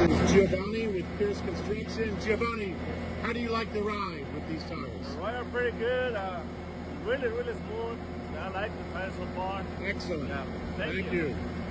is Giovanni with Pearson Construction. Giovanni, how do you like the ride with these tires? The ride are pretty good. Really smooth. I like the tires so far. Excellent. Yeah. Thank you. you.